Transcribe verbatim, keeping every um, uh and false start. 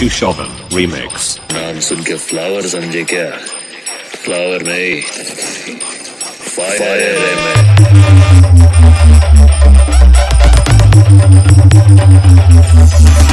शिशोभन remix. नाम सुन के फ्लावर समझे क्या? फ्लावर नहीं, फायर है मैं।